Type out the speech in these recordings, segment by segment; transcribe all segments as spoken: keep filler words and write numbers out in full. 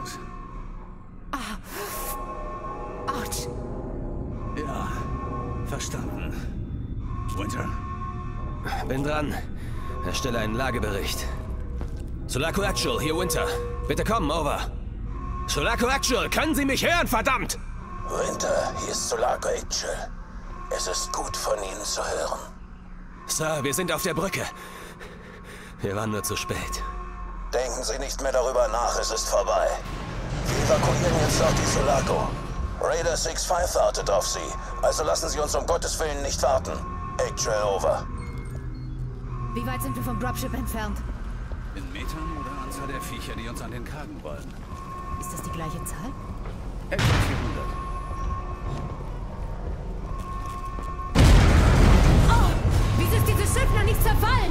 aus. Ah. Autsch. Ja, verstanden. Winter? Bin dran. Erstelle einen Lagebericht. Sulaco Actual, hier Winter. Bitte kommen, over. Sulaco Actual, können Sie mich hören, verdammt! Winter, hier ist Sulaco Actual. Es ist gut von Ihnen zu hören. Sir, wir sind auf der Brücke. Wir waren nur zu spät. Denken Sie nicht mehr darüber nach, es ist vorbei. Wir evakuieren jetzt auch die Sulaco. Raider sechs fünf wartet auf Sie, also lassen Sie uns um Gottes Willen nicht warten. Actual over. Wie weit sind wir vom Dropship entfernt? In Metern oder Anzahl der Viecher, die uns an den Kragen wollen? Ist das die gleiche Zahl? Etwa vierhundert. Oh! Wieso ist dieses Schiff noch nicht zerfallen?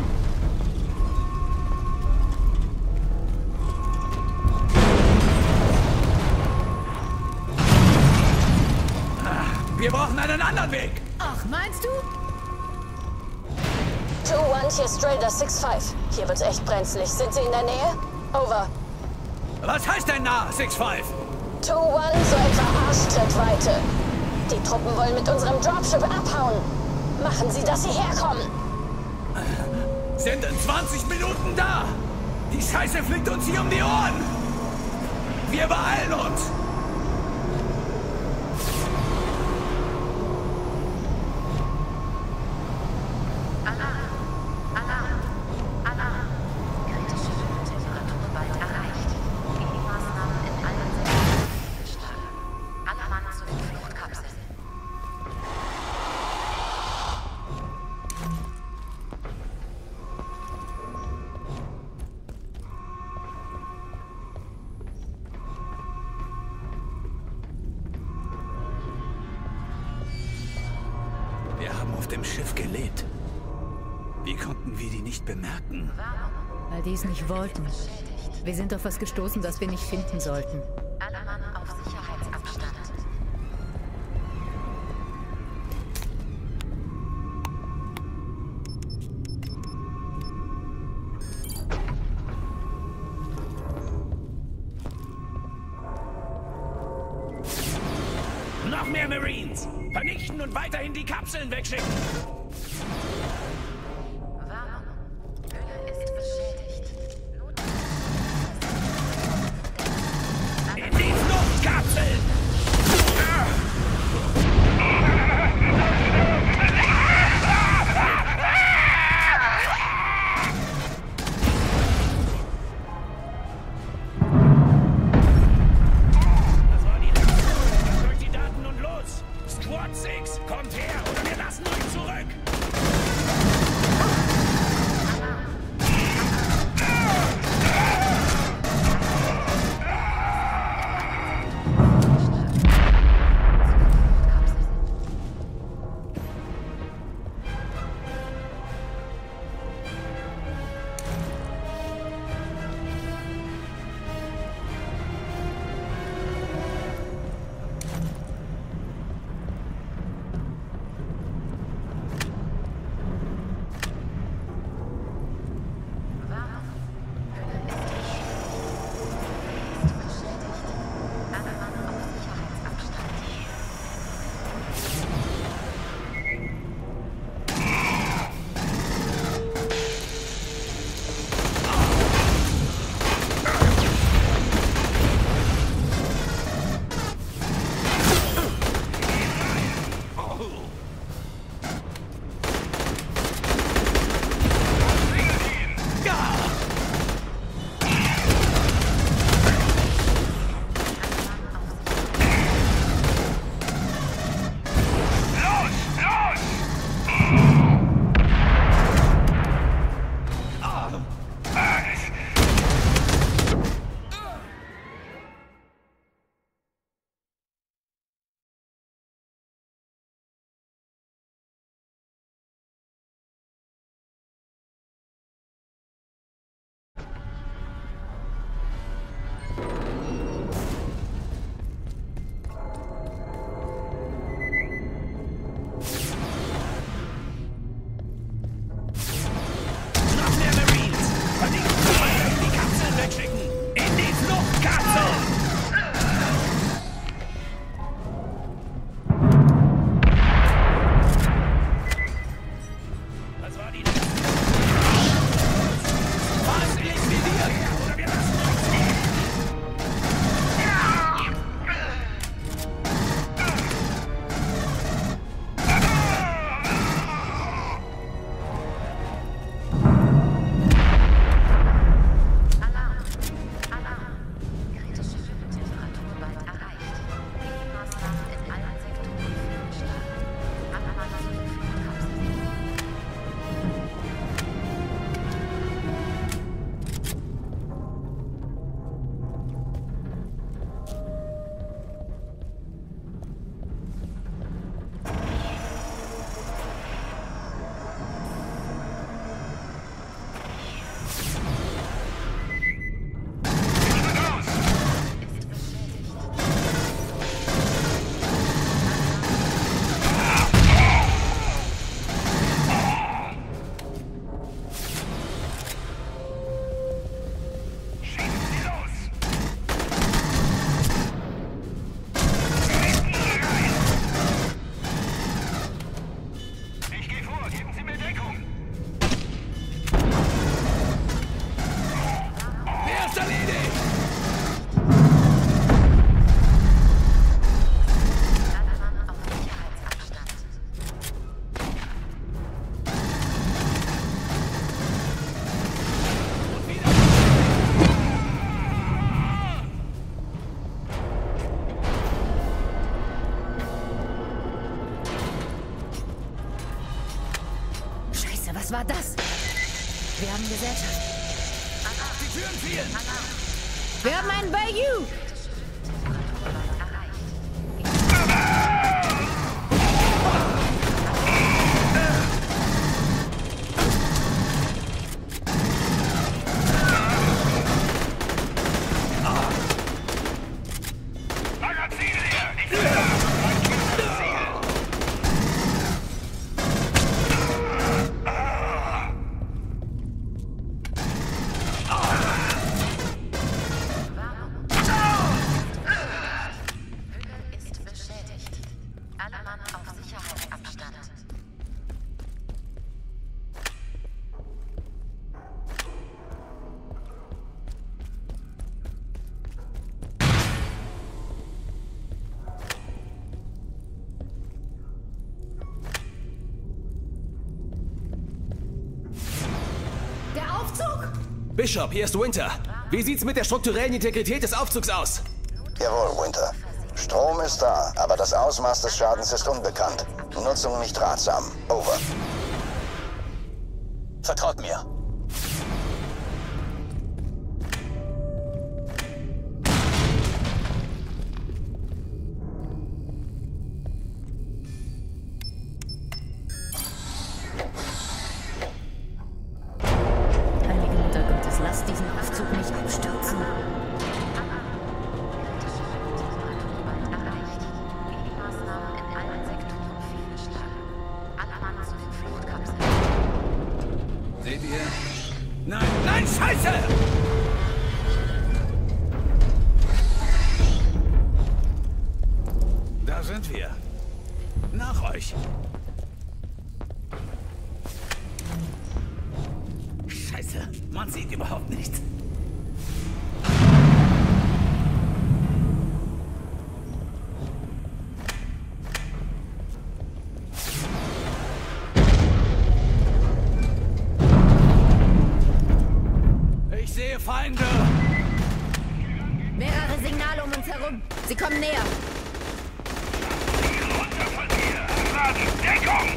Wir brauchen einen anderen Weg! Ach, meinst du? two one, hier ist Raider sechs fünf. Hier wird's echt brenzlig. Sind Sie in der Nähe? Over. Was heißt denn nah, sechs fünf? two one, so etwa Arschtrittweite. Die Truppen wollen mit unserem Dropship abhauen. Machen Sie, dass Sie herkommen. Sind in zwanzig Minuten da! Die Scheiße fliegt uns hier um die Ohren! Wir beeilen uns! Wir haben auf dem Schiff gelebt. Wie konnten wir die nicht bemerken? Weil die es nicht wollten. Wir sind auf was gestoßen, das wir nicht finden sollten. Alle Mann auf Sicherheitsabstand. Noch mehr Marines! Vernichten und weiterhin die Kapseln wegschicken! Warnung. Hülle ist beschädigt. Not In die Fluchtkapseln! Das war die letzte. Durch die Daten und los! Squad sechs, kommt her oder wir lassen euch zurück! Was war das? Wir haben Gesellschaft. Die Türen fielen! Wir haben einen Bayou! Bishop, hier ist Winter. Wie sieht's mit der strukturellen Integrität des Aufzugs aus? Jawohl, Winter. Strom ist da, aber das Ausmaß des Schadens ist unbekannt. Nutzung nicht ratsam. Over. Vertraut mir. Man sieht überhaupt nichts. Ich sehe Feinde. Mehrere Signale um uns herum. Sie kommen näher. Runter von hier! Deckung!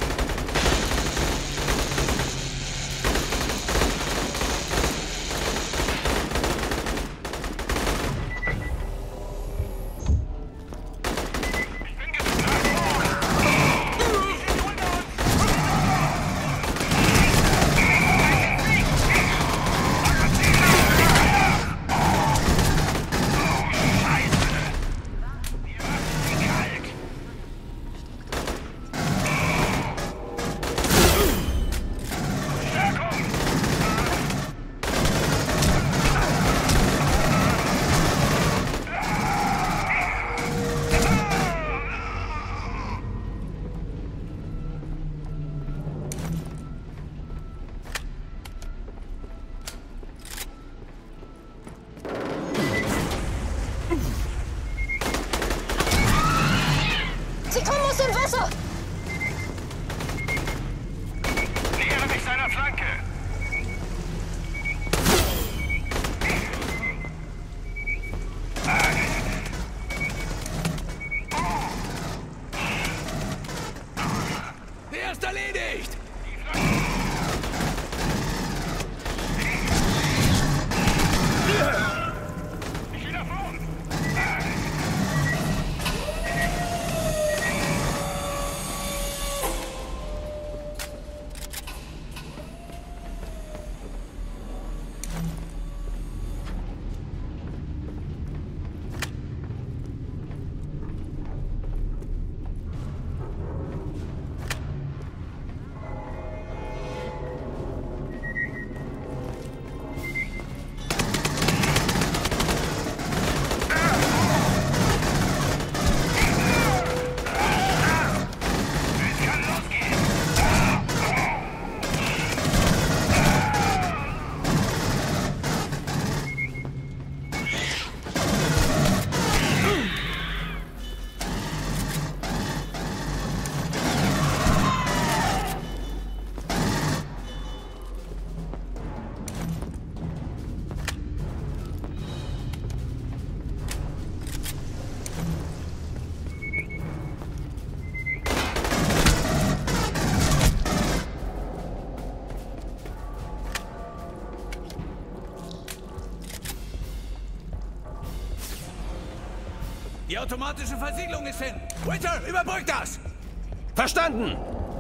Sie kommen aus dem Wasser! Nähere mich seiner Flanke! Der ist erledigt! Ich will davon! Die automatische Versiegelung ist hin. Winter, überbrück das! Verstanden!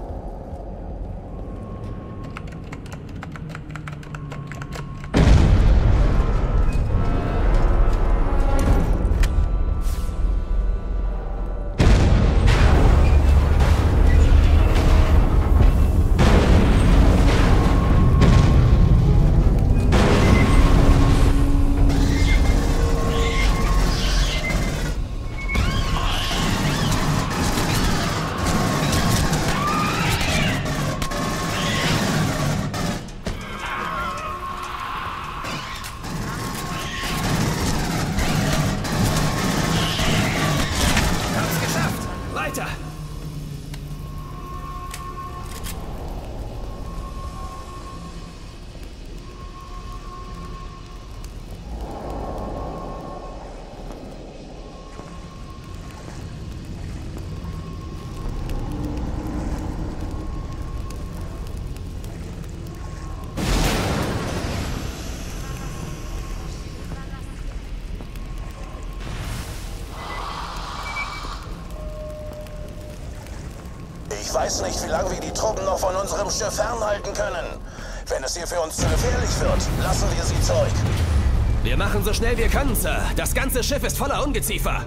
Ich weiß nicht, wie lange wir die Truppen noch von unserem Schiff fernhalten können. Wenn es hier für uns zu gefährlich wird, lassen wir sie zurück. Wir machen so schnell wir können, Sir. Das ganze Schiff ist voller Ungeziefer.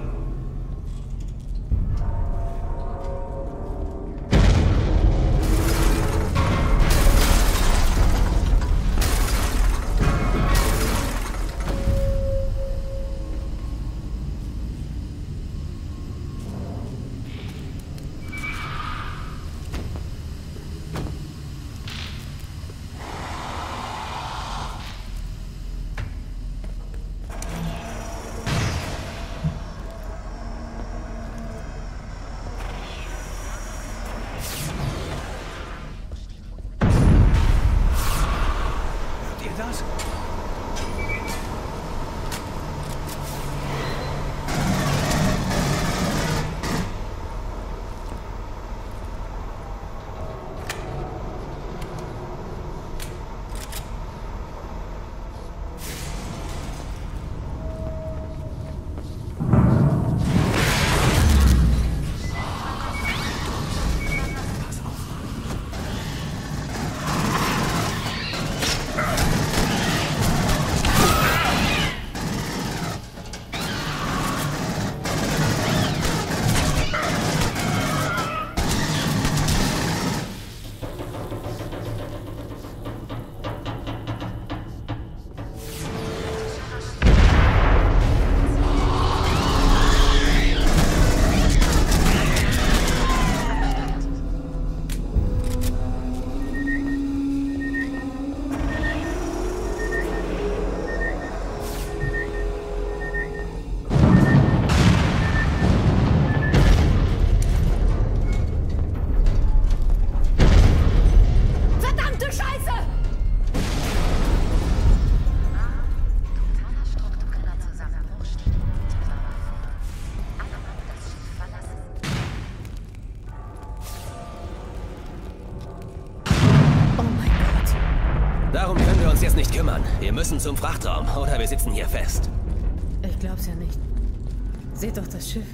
Darum können wir uns jetzt nicht kümmern. Wir müssen zum Frachtraum, oder wir sitzen hier fest. Ich glaub's ja nicht. Seht doch das Schiff.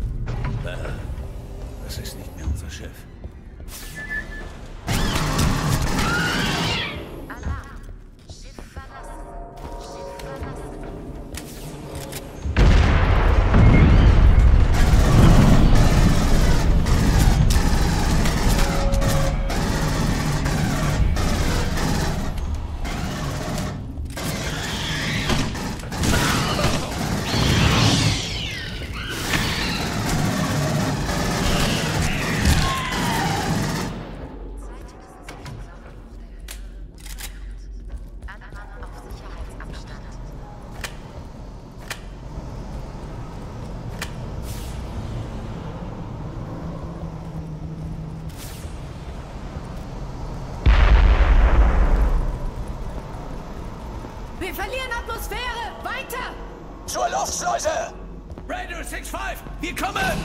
Das ist nicht mehr unser Schiff. Wir verlieren Atmosphäre! Weiter! Zur Luftschleuse! Raider sechs fünf, wir kommen!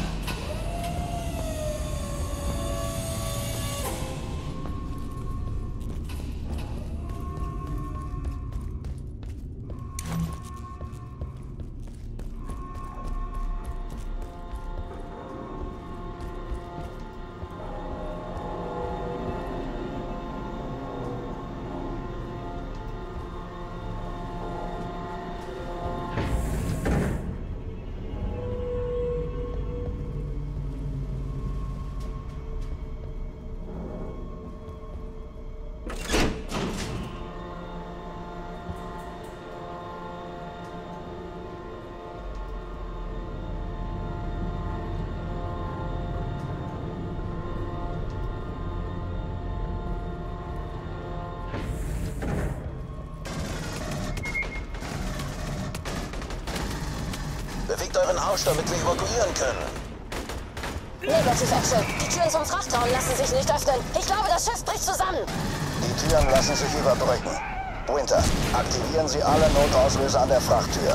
euren Arsch, damit wir evakuieren können. Negativ, Axel. Die Türen zum Frachtraum lassen sich nicht öffnen. Ich glaube, das Schiff bricht zusammen. Die Türen lassen sich überbrücken. Winter, aktivieren Sie alle Notauslöser an der Frachttür.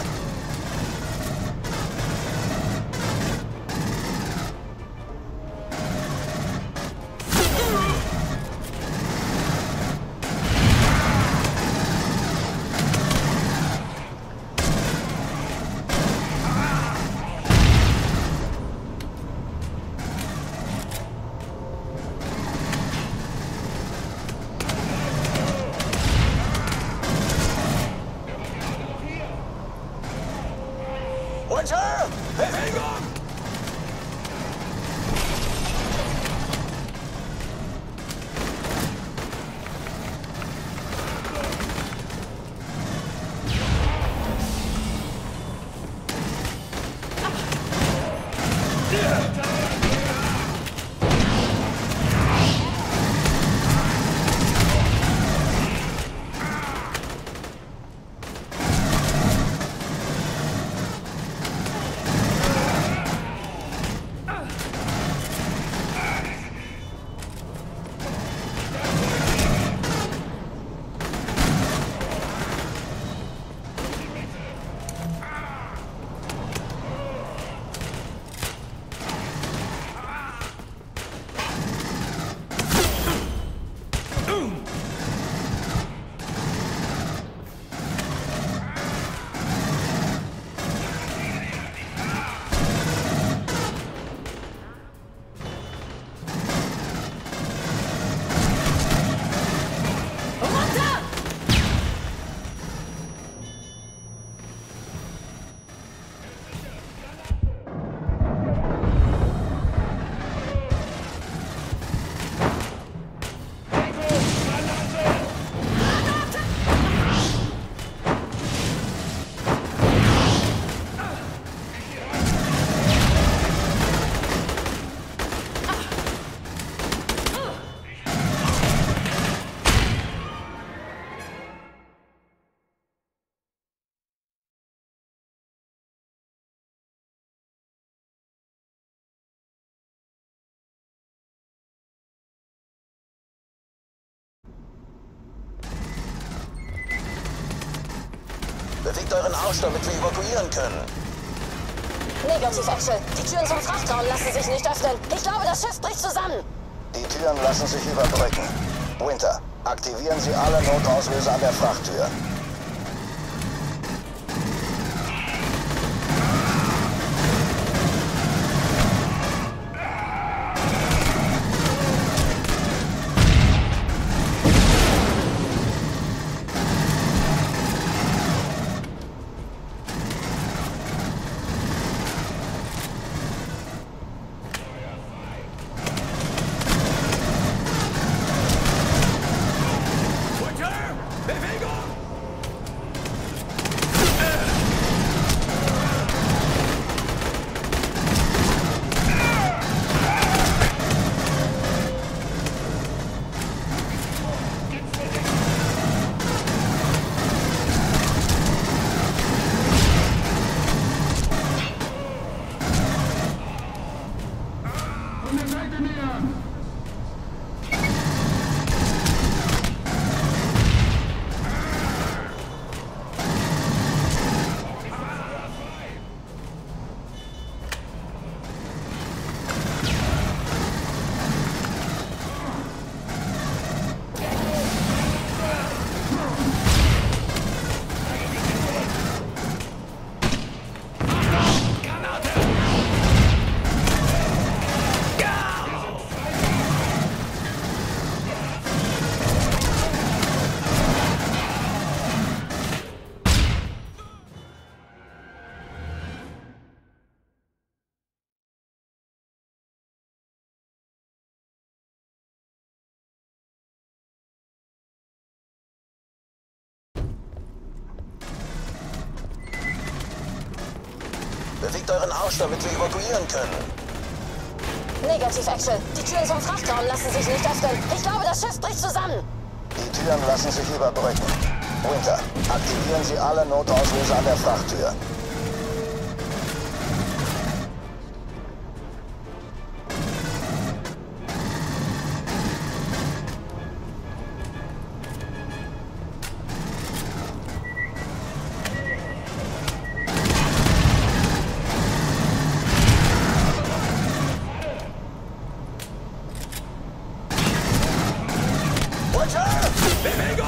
Winter! Bewegung! Bewegt euren Arsch, damit wir evakuieren können. Negativ, Axel. Die Türen zum Frachtraum lassen sich nicht öffnen. Ich glaube, das Schiff bricht zusammen. Die Türen lassen sich überbrücken. Winter, aktivieren Sie alle Notauslöser an der Frachttür. Bewegt euren Arsch, damit wir evakuieren können. Negativ, Axel. Die Türen zum Frachtraum lassen sich nicht öffnen. Ich glaube, das Schiff bricht zusammen. Die Türen lassen sich überbrücken. Winter, aktivieren Sie alle Notauslöser an der Frachttür. Bewegung!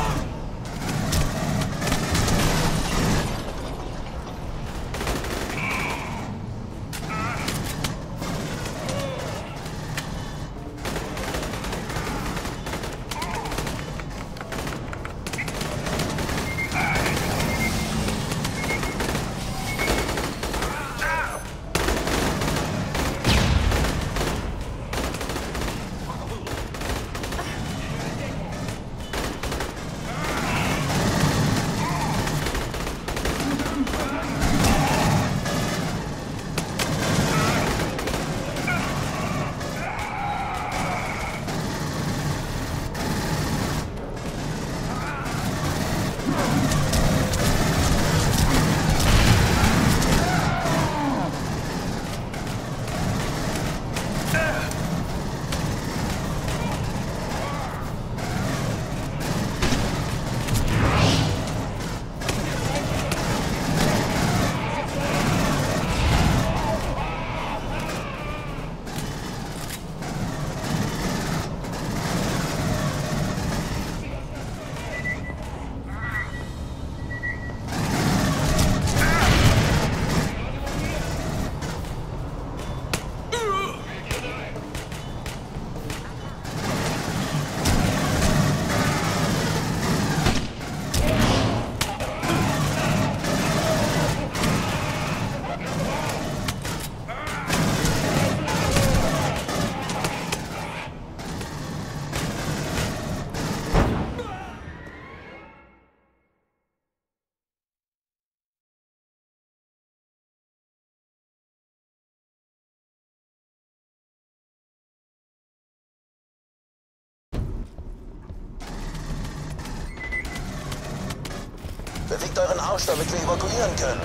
Bewegt euren Arsch, damit wir evakuieren können.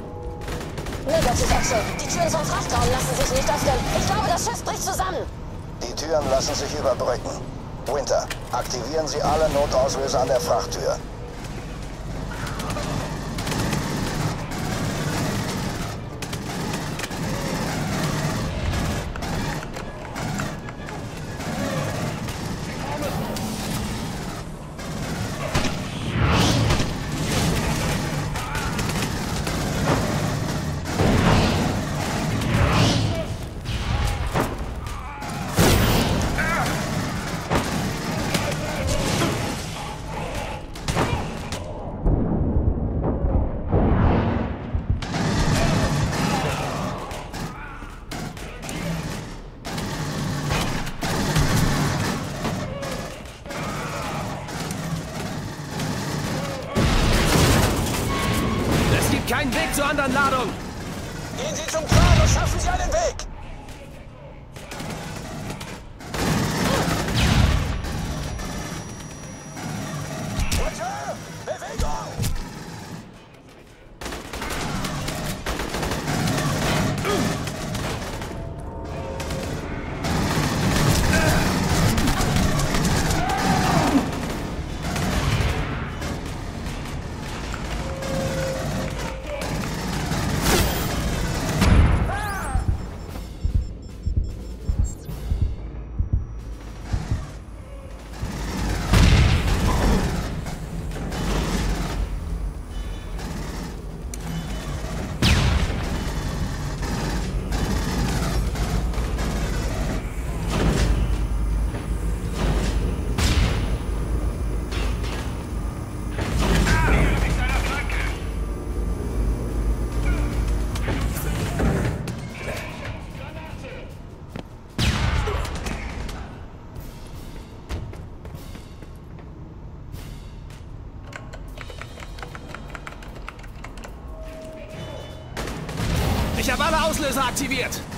Negativ, Axel. Die Türen zum Frachtraum lassen sich nicht öffnen. Ich glaube, das Schiff bricht zusammen. Die Türen lassen sich überbrücken. Winter, aktivieren Sie alle Notauslöser an der Frachttür. Kein Weg zur anderen Ladung! Gehen Sie zum Kran und schaffen Sie einen Weg! Roger! Bewegung! Ich habe alle Auslöser aktiviert.